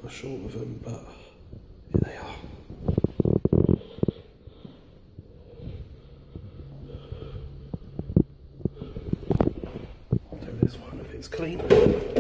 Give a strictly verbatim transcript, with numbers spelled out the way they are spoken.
couple short of them, but here they are. I'll do this one if it's clean.